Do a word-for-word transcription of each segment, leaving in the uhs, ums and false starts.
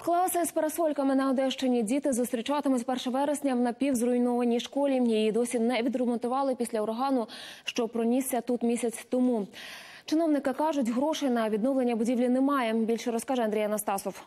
Класи з парасольками на Одещині. Діти зустрічатимуть першого вересня в напівзруйнованій школі. Її досі не відремонтували після урагану, що пронісся тут місяць тому. Чиновники кажуть, грошей на відновлення будівлі немає. Більше розкаже Андрій Анастасов.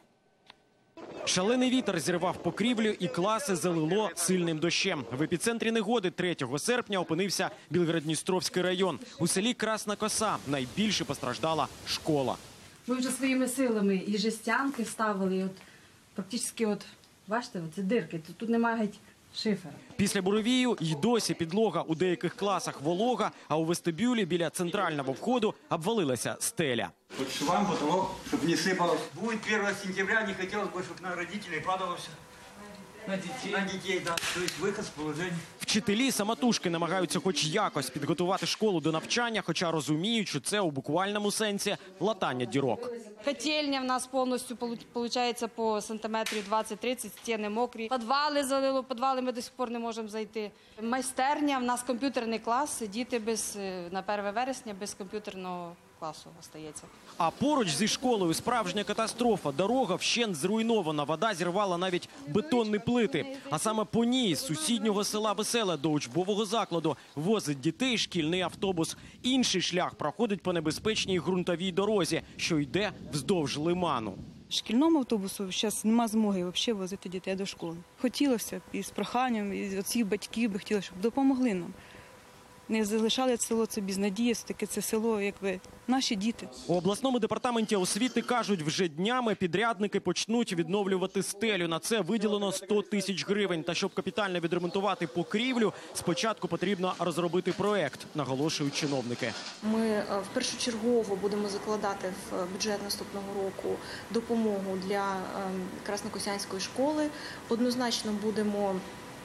Шалений вітер зірвав покрівлю і класи залило сильним дощем. В епіцентрі негоди третього серпня опинився Білгород-Дністровський район. У селі Красна Коса найбільше постраждала школа. Ми вже своїми силами і жестянки вставили, і от практично, от, бачите, це дирки, тут, тут немає геть шифера. Після буревію й досі підлога у деяких класах волога, а у вестибюлі біля центрального входу обвалилася стеля. Вот швам потолок, чтобы не сыпалось. Будет первого сентября, не хотелось бы, чтобы на родителей падало все. На детей. На детей, да. То есть выход с положения. Вчителі самотужки намагаються хоч якось підготувати школу до навчання, хоча розуміють, що це у буквальному сенсі латання дірок. Котельня в нас повністю, виходить, по сантиметрів двадцять-тридцять, стіни мокрі. Підвали залило, підвали ми до сих пор не можемо зайти. Майстерня, в нас комп'ютерний клас, діти без, на перше вересня без комп'ютерного класу остається. А поруч зі школою справжня катастрофа. Дорога вщент зруйнована, вода зірвала навіть бетонні плити. А саме по ній з сусіднього села Веселе до учбового закладу возить дітей шкільний автобус. Інший шлях проходить по небезпечній ґрунтовій дорозі, що йде вздовж лиману. Шкільному автобусу зараз немає змоги взагалі возити дітей до школи. Хотілося б і з проханням, і від всіх батьків би хотілося, щоб допомогли нам. Не залишали село це без надії, все-таки це село, якби, наші діти. У обласному департаменті освіти кажуть, вже днями підрядники почнуть відновлювати стелю. На це виділено сто тисяч гривень. Та щоб капітально відремонтувати покрівлю, спочатку потрібно розробити проект, наголошують чиновники. Ми першочергово будемо закладати в бюджет наступного року допомогу для Краснокосянської школи. Однозначно будемо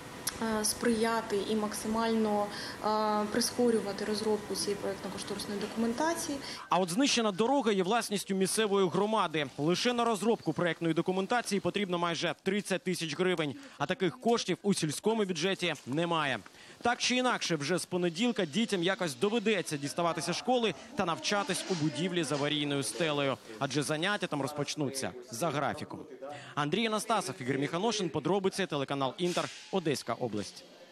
сприяти і максимально прискорювати розробку цієї проєктно-кошторисної документації. А от знищена дорога є власністю місцевої громади. Лише на розробку проєктної документації потрібно майже тридцять тисяч гривень. А таких коштів у сільському бюджеті немає. Так чи інакше, вже з понеділка дітям якось доведеться діставатися школи та навчатись у будівлі з аварійною стелею. Адже заняття там розпочнуться за графіком. Андрій Анастасов, Ігор Міханошин, подробиці, телеканал Інтер, Одеська область.